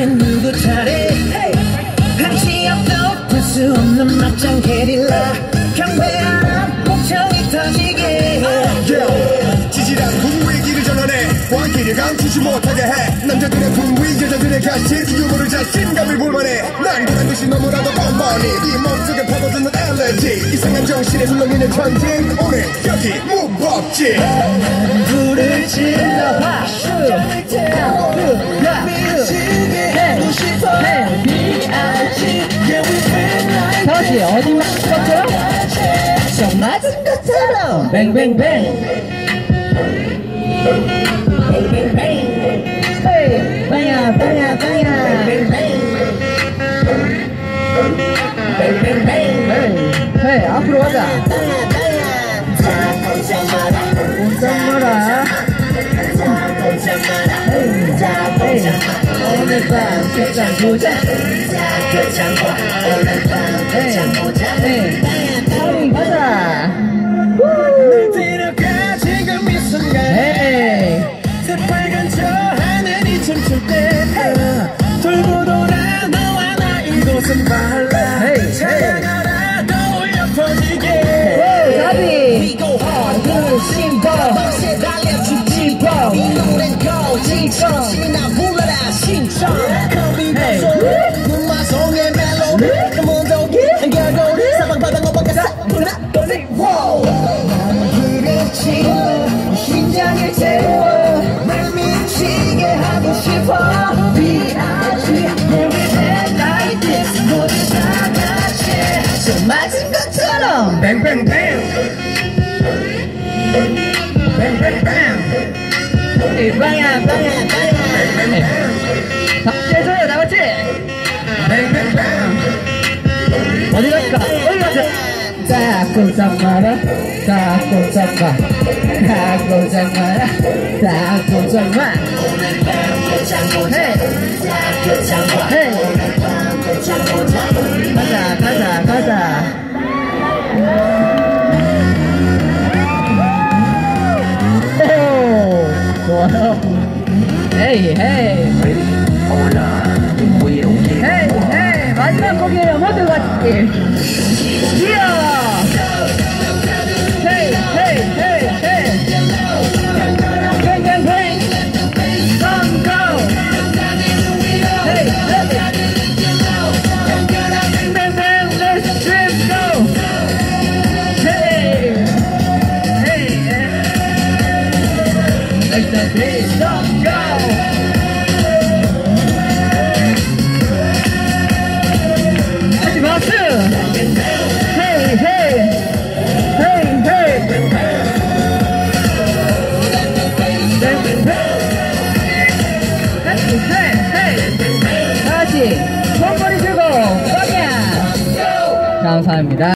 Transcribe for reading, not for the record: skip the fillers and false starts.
이번엔 누구 차례 한치 앞도 볼 수 없는 막장 게릴라 경배하라 목청이 터지게 지질한 분위기 길을 전환해 왕길을 감추지 못하게 해 남자들의 분위 여자들의 가시 그 유머를 자신감을 볼만해 난 그런 듯이 너무나도 뻔뻔히 네 몸속에 퍼져드는 엘레지 이상한 정신에 훌렁이는 천지 오늘 여기 무법지 불을 질러 박수를 태워 미치게 하고 싶어 다시 어디 맞은 것처럼 정 맞은 것처럼 뱅뱅뱅 뱅뱅뱅 헤이 빵야 빵야 빵야 뱅뱅뱅 헤이 앞으로 가자 꼼짝 마라 오늘 밤 끝장 보자 오늘 밤 끝장 보자 헤이 가자 들어가 지금 이 순간 새빨간 저 하늘이 춤출 때 돌고 돌아 너와 나 이곳은 발라 찬양하라 떠올려 터지게 자비 We go hard 그 심벌 달려 죽지버 이 노래는 고지성 신나 불러라 신청 눈마송의 멜로디 무더기 한결고리 사방바닥 오버가사 하나 불을 치워 심장을 채워 날 미치게 하고 싶어 B.I.G. Everyday like this 모두 다 같이 손 맞은 것처럼 뱅뱅뱅 뱅뱅뱅 빵야 빵야 빵야 다시 해줘요 나같이 뱅뱅뱅 어디 갈까 어디 가자 자 꼼짝 마라 자 꼼짝 마 자 꼼짝 마라 자 꼼짝 마 오늘 밤 끝장 보자 자 끝장 봐 오늘 밤 끝장 보자 가자 가자 가자 좋아요 헤이 헤이 헤이 헤이 마지막 곡이에요 모두 같이 이야 헤이 헤이 헤이 헤이 뱅뱅뱅 성공 헤이 뱅뱅뱅 let's trip go 헤이 헤이 let the beat stop go 다시 박수 헤이 헤이 헤이 헤이 다시 손머리 들고 빵야 감사합니다.